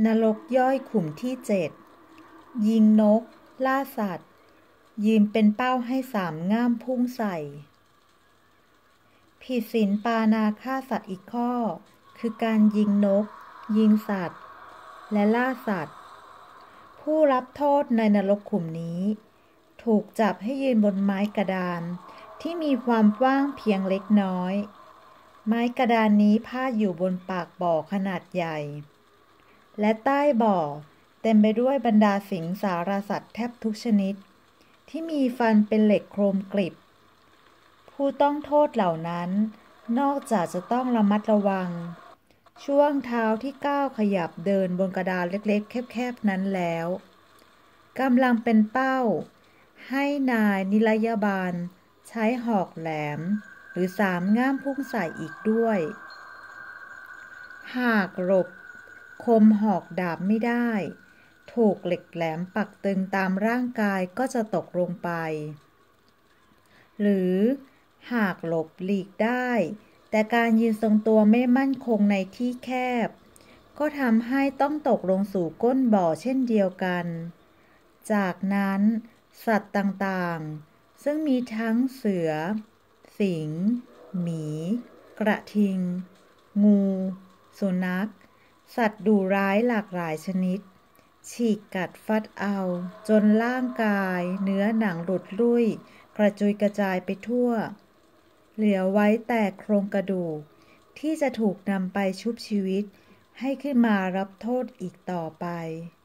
นรกย่อยขุมที่7ยิงนกล่าสัตว์ยืนเป็นเป้าให้สามง่ามพุ่งใส่ผิดศีลปาณาฆ่าสัตว์อีกข้อคือการยิงนกยิงสัตว์และล่าสัตว์ผู้รับโทษในนรกขุมนี้ถูกจับให้ยืนบนไม้กระดานที่มีความกว้างเพียงเล็กน้อยไม้กระดานนี้พาดอยู่บนปากบ่อขนาดใหญ่และใต้บ่อเต็มไปด้วยบรรดาสิงสารสัตว์แทบทุกชนิดที่มีฟันเป็นเหล็กโครมกริบผู้ต้องโทษเหล่านั้นนอกจากจะต้องระมัดระวังช่วงเท้าที่ก้าวขยับเดินบนกระดานเล็กๆแคบๆนั้นแล้วกำลังเป็นเป้าให้นายนิรยบาลใช้หอกแหลมหรือสามง่ามพุ่งใส่อีกด้วยหากหลบคมหอกดาบไม่ได้ถูกเหล็กแหลมปักตึงตามร่างกายก็จะตกลงไปหรือหากหลบหลีกได้แต่การยืนทรงตัวไม่มั่นคงในที่แคบก็ทำให้ต้องตกลงสู่ก้นบ่อเช่นเดียวกันจากนั้นสัตว์ต่างๆซึ่งมีทั้งเสือสิงห์หมีกระทิงงูสุนัขสัตว์ดุร้ายหลากหลายชนิดฉีกกัดฟัดเอาจนร่างกายเนื้อหนังหลุดลุ่ยกระจุยกระจายไปทั่วเหลือไว้แต่โครงกระดูกที่จะถูกนำไปชุบชีวิตให้ขึ้นมารับโทษอีกต่อไป